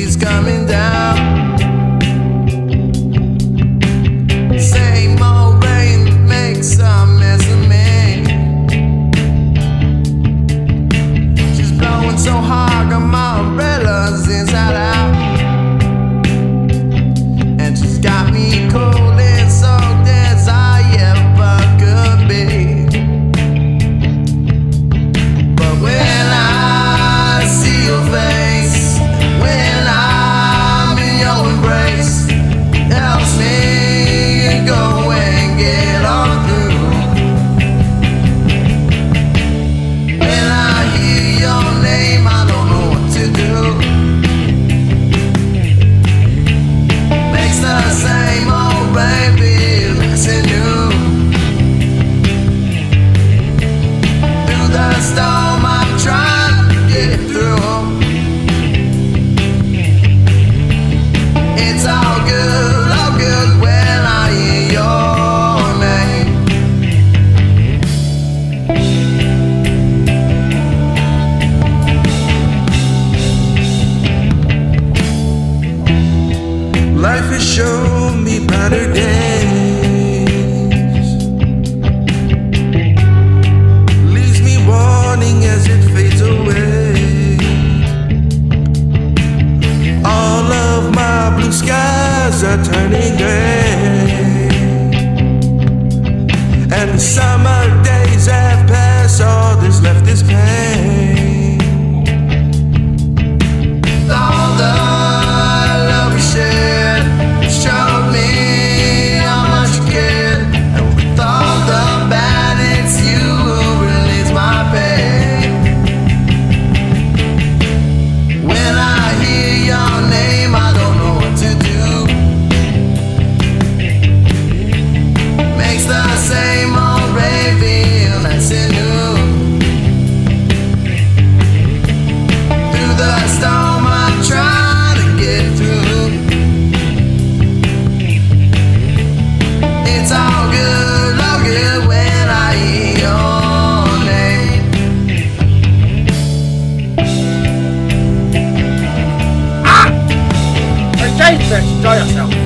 she's coming down. Same old rain makes a mess of me. She's blowing so hard, got my umbrellas inside out, and she's got me cold and soaked as I ever could be. But when I see your face, when I'm in your embrace, it helps me go and get on through. When I hear your name, I don't know what to do. Makes the same old baby missing you. Through the storm I'm trying to get through. It's all good when I hear your name. Life has shown me brighter days, leaves me wanting as it fades away. All of my blue skies are turning gray, and the summer days have passed, all that's left is pain. All the love we shared showed me how much you cared, and with all the bad, it's you who relieves my pain. When I hear your name, I don't know what to do. Makes the same old raving that's in you. Through the storm I'm trying to get through. It's all good when I hear your name. Hey, James, enjoy yourself.